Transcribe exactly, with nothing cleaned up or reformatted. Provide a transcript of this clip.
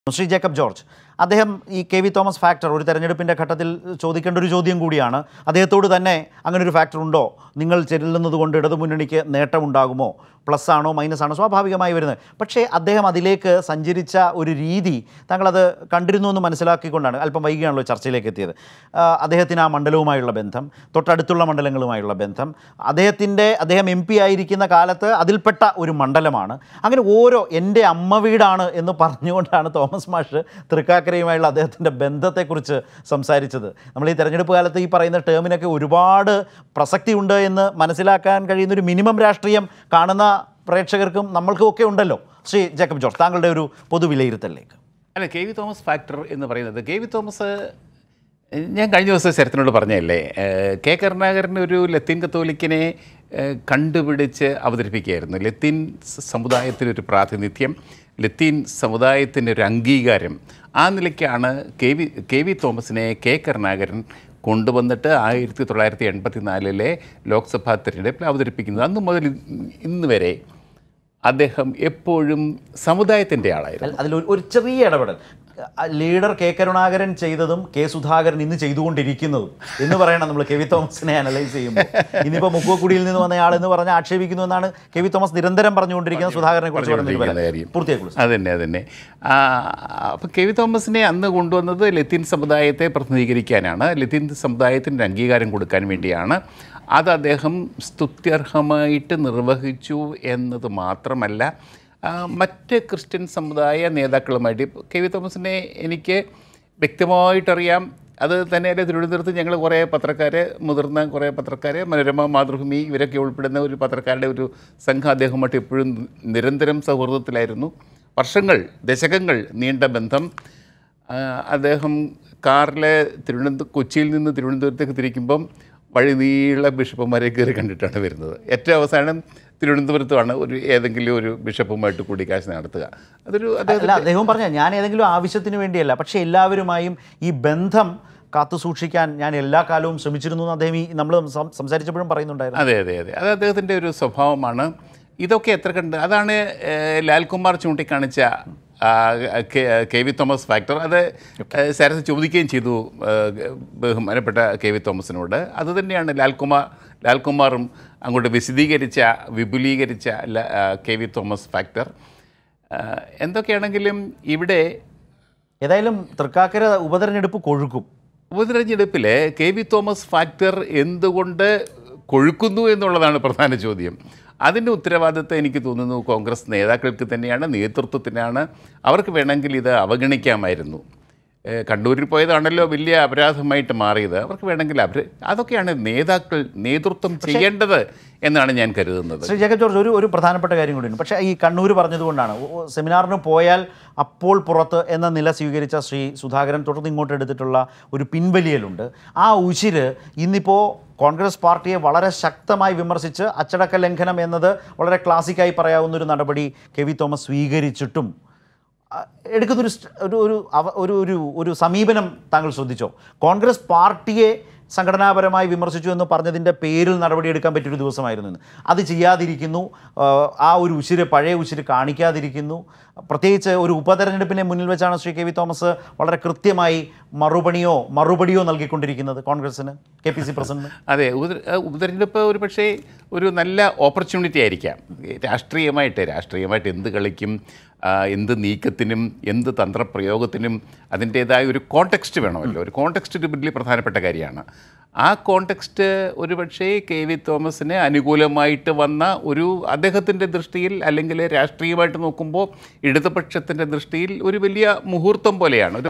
Shri Jacob George അദ്ദേഹം ഈ K V Thomas factor ഒരു തെരഞ്ഞെടുപ്പിൻ്റെ ഘട്ടത്തിൽ ചോദിക്കേണ്ട ഒരു ചോദ്യം കൂടിയാണ്. അദ്ദേഹത്തോട് തന്നെ അങ്ങനെ ഒരു ഫാക്ടർ ഉണ്ടോ, നിങ്ങൾ ചെല്ലുന്നത് കൊണ്ട് ഇടതുമുന്നണിക്ക് നേട്ടമുണ്ടാകുമോ, പ്ലസ് ആണോ മൈനസ് ആണോ, സ്വാഭാവികമായി വരുന്നത്. പക്ഷേ അദ്ദേഹം അതിലേക്ക് സഞ്ചരിച്ച ഒരു രീതി താങ്കളത് കണ്ടിരുന്നു എന്ന് മനസ്സിലാക്കിക്കൊണ്ടാണ് അല്പം വൈകിയാണല്ലോ ചർച്ചയിലേക്ക് എത്തിയത്. അദ്ദേഹത്തിന് ആ മണ്ഡലവുമായുള്ള ബന്ധം, തൊട്ടടുത്തുള്ള മണ്ഡലങ്ങളുമായുള്ള ബന്ധം, അദ്ദേഹത്തിൻ്റെ അദ്ദേഹം എം പി ആയിരിക്കുന്ന കാലത്ത് അതിൽപ്പെട്ട ഒരു മണ്ഡലമാണ്. അങ്ങനെ ഓരോ എൻ്റെ അമ്മ വീടാണ് എന്ന് പറഞ്ഞുകൊണ്ടാണ് തോമസ് മാഷ് തൃക്കാക്കരയുമായുള്ള അദ്ദേഹത്തിൻ്റെ ബന്ധത്തെക്കുറിച്ച് സംസാരിച്ചത്. നമ്മൾ ഈ തെരഞ്ഞെടുപ്പ് കാലത്ത് ഈ പറയുന്ന ടേമിനൊക്കെ ഒരുപാട് പ്രസക്തിയുണ്ട് എന്ന് മനസ്സിലാക്കാൻ കഴിയുന്നൊരു മിനിമം രാഷ്ട്രീയം കാണുന്ന പ്രേക്ഷകർക്കും നമ്മൾക്കും ഒക്കെ ഉണ്ടല്ലോ. ശ്രീ ജേക്കബ് ജോർജ്, താങ്കളുടെ ഒരു പൊതുവിലയിരുത്തലിലേക്ക്. അല്ല, കെ വി തോമസ് ഫാക്ടർ എന്ന് പറയുന്നത്, കെ വി തോമസ് ഞാൻ കഴിഞ്ഞ ദിവസം ശരത്തിനോട് പറഞ്ഞതല്ലേ, കെ കരുണാകരൻ ഒരു ലത്തീൻ കത്തോലിക്കനെ കണ്ടുപിടിച്ച് അവതരിപ്പിക്കുകയായിരുന്നു. ലത്തീൻ സമുദായത്തിനൊരു പ്രാതിനിധ്യം, ലത്തീൻ സമുദായത്തിനൊരു അംഗീകാരം. ആ നിലയ്ക്കാണ് കെ വി കെ വി തോമസിനെ കെ കരുണാകരൻ കൊണ്ടുവന്നിട്ട് ആയിരത്തി തൊള്ളായിരത്തി എൺപത്തി നാലിലെ ലോക്സഭാ തിരഞ്ഞെടുപ്പിൽ അവതരിപ്പിക്കുന്നത്. അന്ന് മുതൽ ഇന്ന് വരെ അദ്ദേഹം എപ്പോഴും സമുദായത്തിൻ്റെ ആളായിരുന്നു. അതിൽ ഒരു ചെറിയ ഇടപെടൽ ലീഡർ കെ കരുണാകരൻ ചെയ്തതും കെ സുധാകരൻ ഇന്ന് ചെയ്തുകൊണ്ടിരിക്കുന്നതും എന്ന് പറയണം നമ്മൾ കെ വി തോമസിനെ അനലൈസ് ചെയ്യുമ്പോൾ. ഇന്നിപ്പോൾ മുക്കുവക്കുടിയിൽ നിന്ന് വന്നയാൾ എന്ന് പറഞ്ഞാൽ ആക്ഷേപിക്കുന്നു എന്നാണ് കെ വി തോമസ് നിരന്തരം പറഞ്ഞുകൊണ്ടിരിക്കുന്നത് സുധാകരനെ കുറിച്ച് പൂർത്തിയാക്കുള്ളൂ. അതന്നെ അതന്നെ അപ്പോൾ കെ വി തോമസിനെ അന്ന് കൊണ്ടുവന്നത് ലത്തീൻ സമുദായത്തെ പ്രതിനിധീകരിക്കാനാണ്, ലത്തീൻ സമുദായത്തിന് അംഗീകാരം കൊടുക്കാൻ വേണ്ടിയാണ്. അത് അദ്ദേഹം സ്തുത്യർഹമായിട്ട് നിർവഹിച്ചു എന്നത് മാത്രമല്ല, മറ്റ് ക്രിസ്ത്യൻ സമുദായ നേതാക്കളുമായിട്ട് കെ വി തോമസിനെ എനിക്ക് വ്യക്തമായിട്ടറിയാം. അത് തന്നെയല്ലേ തിരുവനന്തപുരത്ത് ഞങ്ങൾ കുറേ പത്രക്കാർ, മുതിർന്ന കുറേ പത്രക്കാർ, മനോരമ, മാതൃഭൂമി ഇവരൊക്കെ ഉൾപ്പെടുന്ന ഒരു പത്രക്കാരുടെ ഒരു സംഘം അദ്ദേഹമായിട്ട് എപ്പോഴും നിരന്തരം സൗഹൃദത്തിലായിരുന്നു. വർഷങ്ങൾ, ദശകങ്ങൾ നീണ്ട ബന്ധം. അദ്ദേഹം കാറിൽ തിരുവനന്തപുരം കൊച്ചിയിൽ നിന്ന് തിരുവനന്തപുരത്തേക്ക് തിരിക്കുമ്പം വഴി നീള ബിഷപ്പുമാരെ കയറി കണ്ടിട്ടാണ് വരുന്നത്. ഏറ്റവും അവസാനം തിരുവനന്തപുരത്തുമാണ് ഒരു ഏതെങ്കിലും ഒരു ബിഷപ്പുമായിട്ട് കൂടിക്കാഴ്ച നടത്തുക. അതൊരു അദ്ദേഹം പറഞ്ഞ ഞാൻ ഏതെങ്കിലും ആവശ്യത്തിന് വേണ്ടിയല്ല, പക്ഷേ എല്ലാവരുമായും ഈ ബന്ധം കാത്തു സൂക്ഷിക്കാൻ ഞാൻ എല്ലാ കാലവും ശ്രമിച്ചിരുന്നു എന്ന് അദ്ദേഹം ഈ നമ്മൾ സംസാരിച്ചപ്പോഴും പറയുന്നുണ്ടായിരുന്നു. അതെ അതെ അതെ അത് അദ്ദേഹത്തിൻ്റെ ഒരു സ്വഭാവമാണ്. ഇതൊക്കെ എത്ര കണ്ട് അതാണ് ലാൽകുമാർ ചൂണ്ടിക്കാണിച്ച കെ വി തോമസ് ഫാക്ടർ. അത് ശരത്ത് ചോദിക്കുകയും ചെയ്തു ബഹുമാനപ്പെട്ട കെ വി തോമസിനോട്. അതുതന്നെയാണ് ലാൽകുമാർ ലാൽകുമാറും അങ്ങോട്ട് വിശദീകരിച്ച, വിപുലീകരിച്ച കെ വി തോമസ് ഫാക്ടർ. എന്തൊക്കെയാണെങ്കിലും ഇവിടെ ഏതായാലും തൃക്കാക്കര ഉപതെരഞ്ഞെടുപ്പ് കൊഴുക്കും. ഉപതെരഞ്ഞെടുപ്പിൽ കെ വി തോമസ് ഫാക്ടർ എന്തുകൊണ്ട് കൊഴുക്കുന്നു എന്നുള്ളതാണ് പ്രധാന ചോദ്യം. അതിൻ്റെ ഉത്തരവാദിത്തം എനിക്ക് തോന്നുന്നു കോൺഗ്രസ് നേതാക്കൾക്ക് തന്നെയാണ്, നേതൃത്വത്തിനാണ്. അവർക്ക് വേണമെങ്കിൽ ഇത് അവഗണിക്കാമായിരുന്നു. കണ്ണൂരിൽ പോയതാണല്ലോ വലിയ അപരാധമായിട്ട് മാറിയത്. അവർക്ക് വേണമെങ്കിൽ അവർ അതൊക്കെയാണ് നേതാക്കൾ നേതൃത്വം ചെയ്യേണ്ടത് എന്നാണ് ഞാൻ കരുതുന്നത്. ശ്രീ ജേക്കബ് ജോർജ്, ഒരു ഒരു പ്രധാനപ്പെട്ട കാര്യം കൂടിയുണ്ട്. പക്ഷേ ഈ കണ്ണൂർ പറഞ്ഞതുകൊണ്ടാണ് സെമിനാറിന് പോയാൽ അപ്പോൾ പുറത്ത് എന്ന നില സ്വീകരിച്ച ശ്രീ സുധാകരൻ തുടർന്ന് ഇങ്ങോട്ട് എടുത്തിട്ടുള്ള ഒരു പിൻവലിയലുണ്ട്. ആ ഉശിര് ഇന്നിപ്പോൾ കോൺഗ്രസ് പാർട്ടിയെ വളരെ ശക്തമായി വിമർശിച്ച് അച്ചടക്ക ലംഘനം എന്നത് വളരെ ക്ലാസിക്കായി പറയാവുന്നൊരു നടപടി കെ വി തോമസ് സ്വീകരിച്ചിട്ടും എടുക്കുന്നൊരു ഒരു ഒരു ഒരു ഒരു സമീപനം താങ്കൾ ശ്രദ്ധിച്ചോ? കോൺഗ്രസ് പാർട്ടിയെ സംഘടനാപരമായി വിമർശിച്ചു എന്ന് പറഞ്ഞതിൻ്റെ പേരിൽ നടപടിയെടുക്കാൻ പറ്റിയൊരു ദിവസമായിരുന്നു ഇന്ന്. അത് ചെയ്യാതിരിക്കുന്നു, ആ ഒരു ഉശിര്, പഴയ ഉശിര് കാണിക്കാതിരിക്കുന്നു. പ്രത്യേകിച്ച് ഒരു ഉപതെരഞ്ഞെടുപ്പിനെ മുന്നിൽ വെച്ചാണ് ശ്രീ കെ വി തോമസ് വളരെ കൃത്യമായി മറുപടിയോ മറുപടിയോ നൽകിക്കൊണ്ടിരിക്കുന്നത് കോൺഗ്രസിന്, കെ പി സി പ്രസിഡന്റിന്. അതെ, ഉപതെരഞ്ഞെടുപ്പ് ഒരു പക്ഷേ ഒരു നല്ല ഓപ്പർച്യൂണിറ്റി ആയിരിക്കാം. രാഷ്ട്രീയമായിട്ട് രാഷ്ട്രീയമായിട്ട് എന്ത് കളിക്കും, എന്ത് നീക്കത്തിനും എന്ത് തന്ത്രപ്രയോഗത്തിനും അതിൻ്റേതായ ഒരു കോണ്ടെക്സ്റ്റ് വേണമല്ലോ. ഒരു കോണ്ടെക്സ്റ്റ് ഒരു വലിയ പ്രധാനപ്പെട്ട കാര്യമാണ്. ആ കോണ്ടെക്സ്റ്റ് ഒരു പക്ഷേ കെ വി തോമസിന് അനുകൂലമായിട്ട് വന്ന ഒരു അദ്ദേഹത്തിൻ്റെ ദൃഷ്ടിയിൽ, അല്ലെങ്കിൽ രാഷ്ട്രീയമായിട്ട് നോക്കുമ്പോൾ ഇടതുപക്ഷത്തിൻ്റെ ദൃഷ്ടിയിൽ ഒരു വലിയ മുഹൂർത്തം പോലെയാണ്.